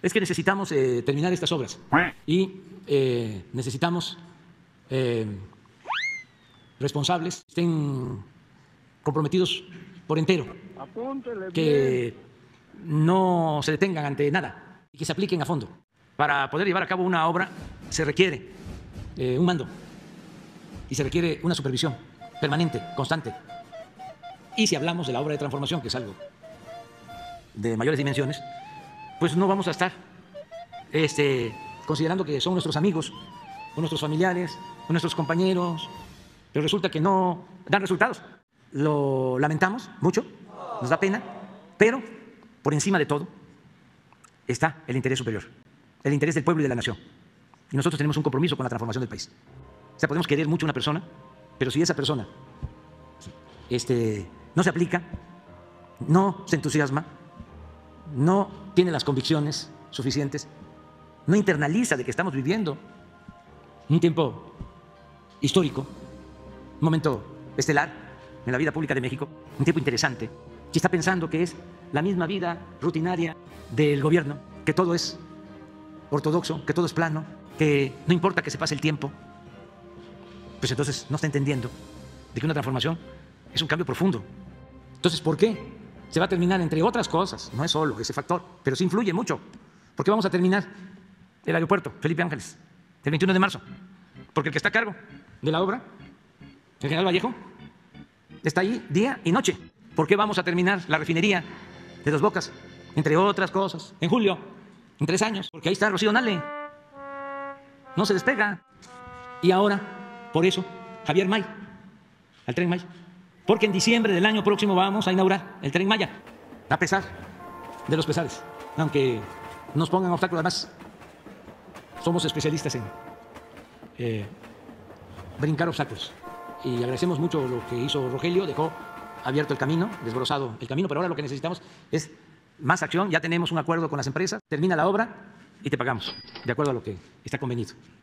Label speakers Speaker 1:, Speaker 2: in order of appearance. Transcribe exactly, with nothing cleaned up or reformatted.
Speaker 1: Es que necesitamos eh, terminar estas obras y eh, necesitamos eh, responsables, estén comprometidos por entero, que no se detengan ante nada y que se apliquen a fondo. Para poder llevar a cabo una obra se requiere eh, un mando y se requiere una supervisión permanente, constante. Y si hablamos de la obra de transformación, que es algo de mayores dimensiones, pues no vamos a estar este, considerando que son nuestros amigos, o nuestros familiares, o nuestros compañeros, pero resulta que no dan resultados. Lo lamentamos mucho, nos da pena, pero por encima de todo está el interés superior, el interés del pueblo y de la nación. Y nosotros tenemos un compromiso con la transformación del país. O sea, podemos querer mucho a una persona, pero si esa persona este, no se aplica, no se entusiasma, no tiene las convicciones suficientes, no internaliza de que estamos viviendo un tiempo histórico, un momento estelar en la vida pública de México, un tiempo interesante, que está pensando que es la misma vida rutinaria del gobierno, que todo es ortodoxo, que todo es plano, que no importa que se pase el tiempo, pues entonces no está entendiendo de que una transformación es un cambio profundo. Entonces, ¿por qué se va a terminar? Entre otras cosas, no es solo ese factor, pero sí influye mucho. ¿Por qué vamos a terminar el aeropuerto Felipe Ángeles el veintiuno de marzo? Porque el que está a cargo de la obra, el general Vallejo, está ahí día y noche. ¿Por qué vamos a terminar la refinería de Dos Bocas? Entre otras cosas, en julio, en tres años, porque ahí está Rocío Nale. No se despega. Y ahora, por eso, Javier May, al Tren Maya. Porque en diciembre del año próximo vamos a inaugurar el Tren Maya, a pesar de los pesares, aunque nos pongan obstáculos. Además, somos especialistas en eh, brincar obstáculos. Y agradecemos mucho lo que hizo Rogelio, dejó abierto el camino, desbrozado el camino, pero ahora lo que necesitamos es más acción. Ya tenemos un acuerdo con las empresas, termina la obra y te pagamos, de acuerdo a lo que está convenido.